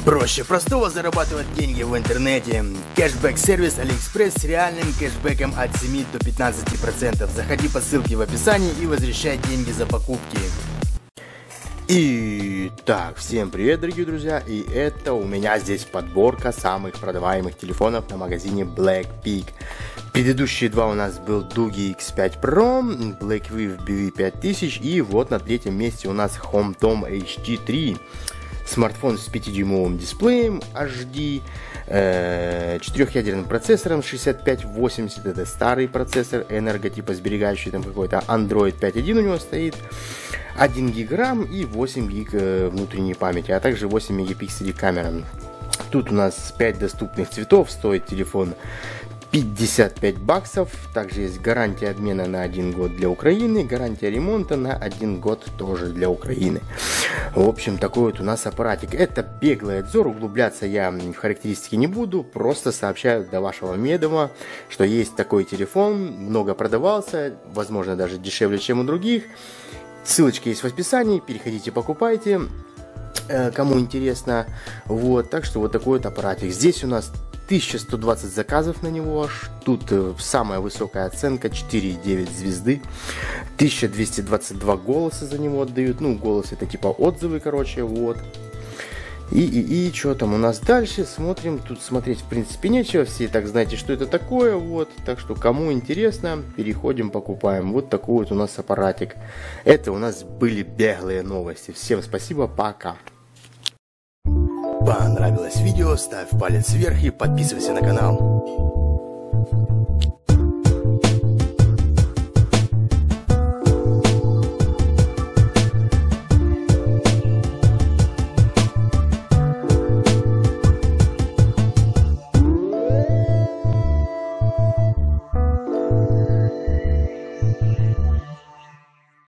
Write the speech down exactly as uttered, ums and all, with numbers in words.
Проще простого зарабатывать деньги в интернете. Кэшбэк-сервис AliExpress с реальным кэшбэком от семи до пятнадцати процентов. Заходи по ссылке в описании и возвращай деньги за покупки. Итак, всем привет, дорогие друзья, и это у меня здесь подборка самых продаваемых телефонов на магазине Blackpeak. Предыдущие два у нас был Doogee икс пять про, Blackwave би ви пять тысяч и вот на третьем месте у нас HomeTom эйч ди три. Смартфон с пятидюймовым дисплеем эйч ди, э, четырехъядерным процессором шестьдесят пять восемьдесят, это старый процессор, энерготипосберегающий, там какой-то Android пять точка один у него стоит, один гиг рам и восемь гиг э, внутренней памяти, а также восемь мегапикселей камера. Тут у нас пять доступных цветов, стоит телефон пятьдесят пять баксов, также есть гарантия обмена на один год для Украины, гарантия ремонта на один год тоже для Украины. В общем, такой вот у нас аппаратик. Это беглый обзор, углубляться я в характеристики не буду, просто сообщаю до вашего ведома, что есть такой телефон, много продавался, возможно даже дешевле, чем у других. Ссылочка есть в описании, переходите, покупайте, кому интересно. Вот, так что вот такой вот аппаратик. Здесь у нас тысяча сто двадцать заказов на него аж. Тут э, самая высокая оценка четыре и девять звезды. тысяча двести двадцать два голоса за него отдают. Ну, голос это типа отзывы, короче, вот. И, и, и что там у нас дальше? Смотрим. Тут смотреть в принципе нечего. Все так знаете, что это такое. Вот. Так что кому интересно, переходим, покупаем. Вот такой вот у нас аппаратик. Это у нас были беглые новости. Всем спасибо, пока. Понравилось видео, ставь палец вверх и подписывайся на канал.